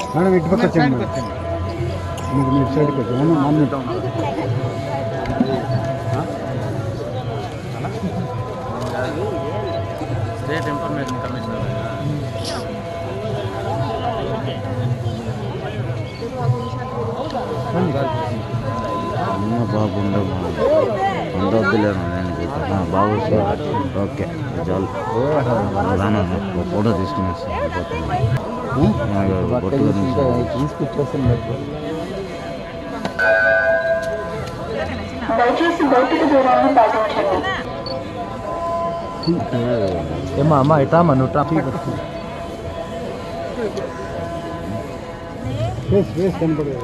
Madam ఇటు పక్క వచ్చాను మీకు మీరు సైడ్కి వచ్చాను స్టేట్ ఇన్ఫర్మేషన్ కమిషనర్ అమ్మ బాగుండే ఉండొద్దులేను నేను బాబు ఓకే చాలు రానా ఫోటో తీసుకుని ఏమా అమ్మ ఇటామా నువ్వు కనపడదు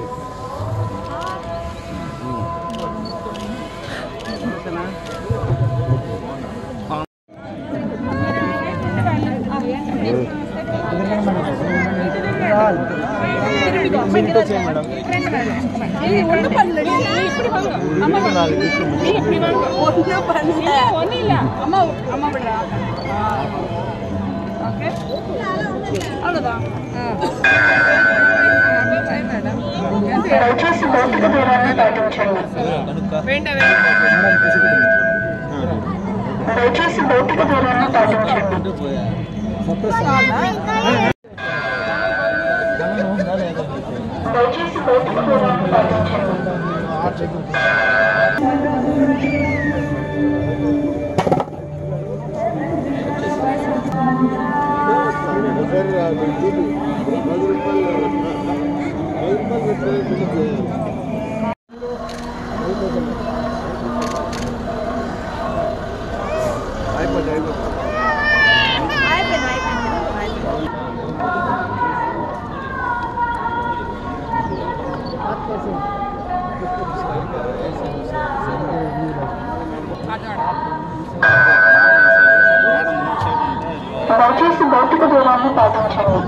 దయచేసి భౌతిక దూరాన్ని పాటించండి.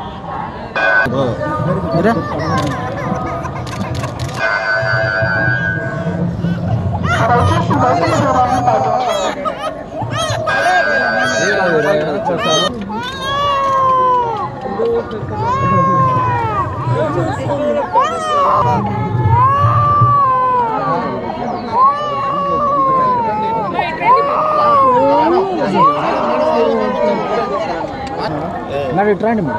దయచేసి భౌతిక దూరాన్ని పాటించండి. మరి ఇట్రాండి మేడం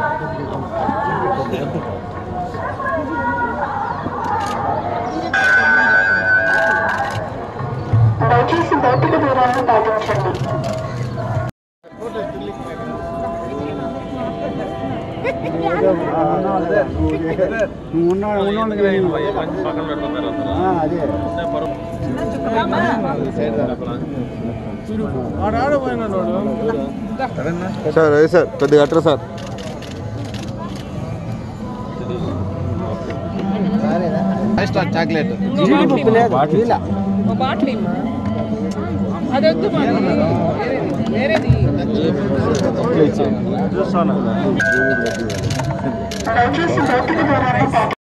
దయచేసి భౌతిక దూరాన్ని పాటించండి. సార్ అదే సార్ కొద్దిగా అట్రా సార్ చాక్లెట్ దయచేసి భౌతిక దూరాన్ని